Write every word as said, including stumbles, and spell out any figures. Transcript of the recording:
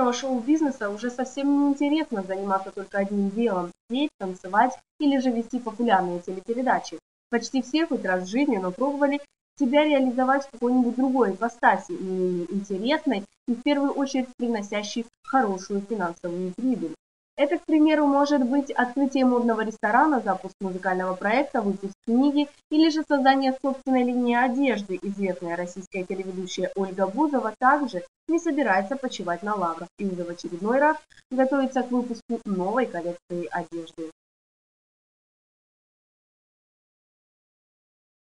права шоу-бизнеса уже совсем не интересно заниматься только одним делом – петь, танцевать или же вести популярные телепередачи. Почти все хоть раз в жизни, но пробовали себя реализовать в какой-нибудь другой ипостаси, не менее интересной и в первую очередь приносящей хорошую финансовую прибыль. Это, к примеру, может быть открытие модного ресторана, запуск музыкального проекта, выпуск книги или же создание собственной линии одежды. Известная российская телеведущая Ольга Бузова также не собирается почивать на лаврах и уже в очередной раз готовится к выпуску новой коллекции одежды.